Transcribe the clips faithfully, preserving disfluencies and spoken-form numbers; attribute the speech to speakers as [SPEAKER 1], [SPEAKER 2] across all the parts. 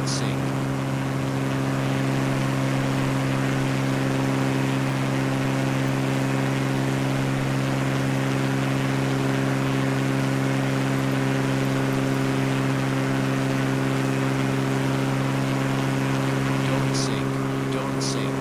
[SPEAKER 1] sink. Don't sink. Don't sink.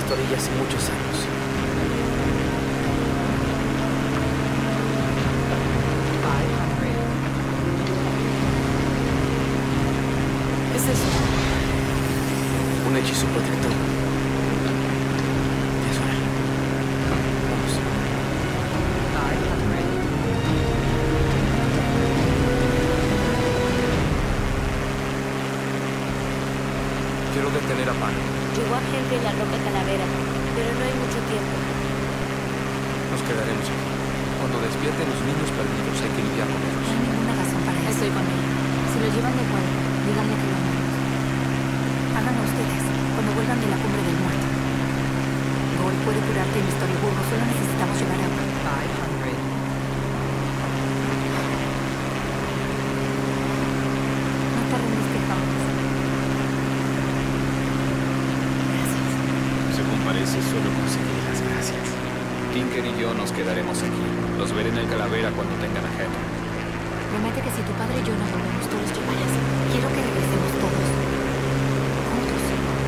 [SPEAKER 2] esta orilla hace muchos años.
[SPEAKER 3] ¿Qué es eso?
[SPEAKER 2] Un hechizo protector. Es hora. Vamos.
[SPEAKER 1] Quiero detener a Pan.
[SPEAKER 4] Llegó a Henry en la roca calavera, pero no hay mucho tiempo.
[SPEAKER 1] Nos quedaremos aquí. Cuando despierten los niños perdidos, hay que lidiar con
[SPEAKER 3] No
[SPEAKER 1] ellos.
[SPEAKER 3] hay ninguna razón para eso. Estoy con él. Si lo llevan de acuerdo, díganle que lo amamos. Háganlo ustedes, cuando vuelvan de la cumbre del muerto. Gol puede curarte en Storyburgo, solo necesitamos llevar agua. No te rendiste jamás. Gracias.
[SPEAKER 1] Según parece, solo conseguiré las gracias. Tinker y yo nos quedaremos aquí. Los veré en el calavera cuando tengan a Henry.
[SPEAKER 3] Promete que si tu padre y yo no volvemos, tú los llevarás. Quiero que regresemos todos. Juntos.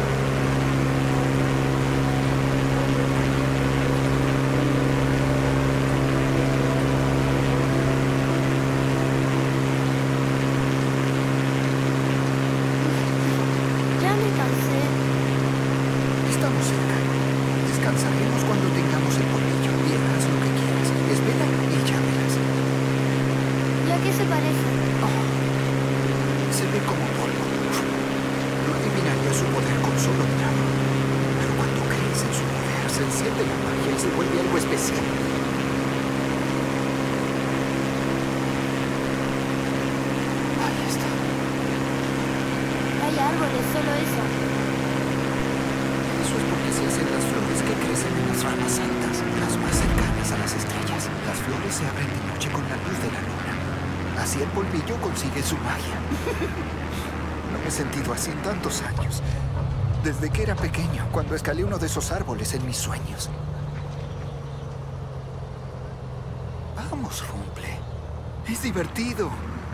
[SPEAKER 4] Ya me cansé.
[SPEAKER 5] Estamos cerca. Descansaremos cuando tengamos el polvillo y harás lo que quieras. Espera y ya verás.
[SPEAKER 4] ¿Y a qué se parece?
[SPEAKER 5] Oh, se ve como polvo. No adivinaría su poder con solo mirarlo. Pero cuando crees en su poder, se enciende la magia y se vuelve algo especial. Ahí está.
[SPEAKER 4] Hay árboles, solo eso.
[SPEAKER 5] Eso es porque se hacen las flores que crecen en las ramas altas, las más cercanas a las estrellas. Las flores se abren de noche con la luz de la luna. Así el polvillo consigue su magia. No me he sentido así en tantos años. Desde que era pequeño, cuando escalé uno de esos árboles en mis sueños. Vamos, Rumple. Es divertido.